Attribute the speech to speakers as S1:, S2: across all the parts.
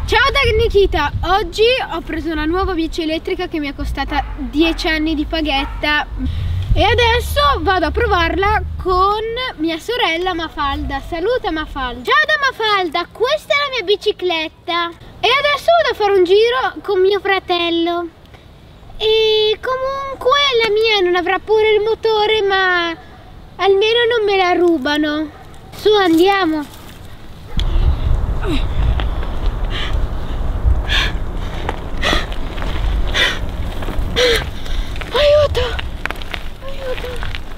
S1: Ciao da Nikita, oggi ho preso una nuova bici elettrica che mi è costata 10 anni di paghetta e adesso vado a provarla con mia sorella Mafalda. Saluta Mafalda. Ciao da Mafalda, questa è la mia bicicletta e adesso vado a fare un giro con mio fratello. E comunque la mia non avrà pure il motore, ma almeno non me la rubano. Su, andiamo. Aiuto! Aiuto!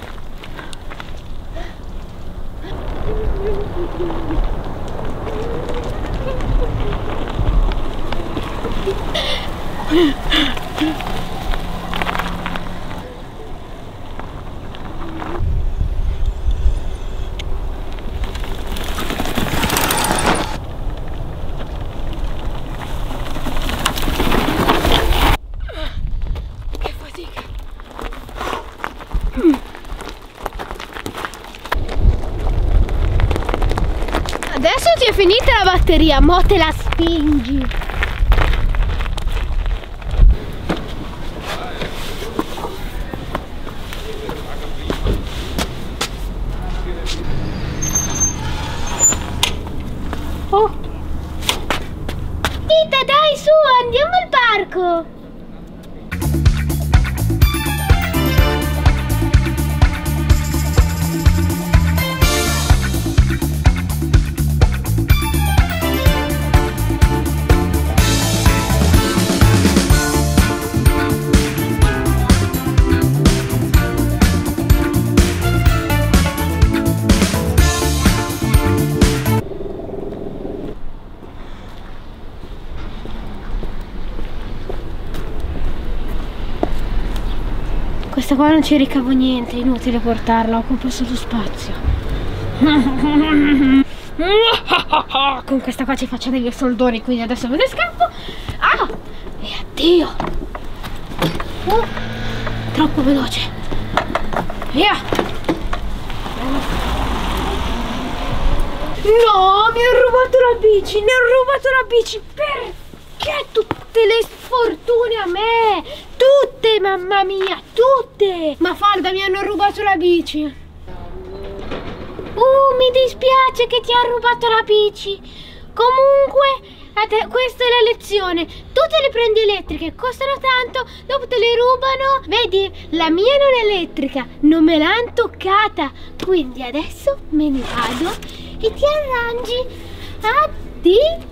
S1: Adesso ti è finita la batteria, mo te la spingi. Oh. Tita, dai, su, andiamo al parco. Questa qua non ci ricavo niente, è inutile portarla, occupa solo spazio. Con questa qua ci faccio degli soldoni, quindi adesso me ne scappo. Ah! E addio! Troppo veloce. Via! No, mi ha rubato la bici, mi ha rubato la bici. Perché tutte le sfortune a me? Tutte, mamma mia, tutte! Mafalda, mi hanno rubato la bici. Mi dispiace che ti ha rubato la bici. Comunque, questa è la lezione. Tu te le prendi elettriche, costano tanto, dopo te le rubano. Vedi, la mia non è elettrica, non me l'hanno toccata. Quindi adesso me ne vado e ti arrangi. Addio!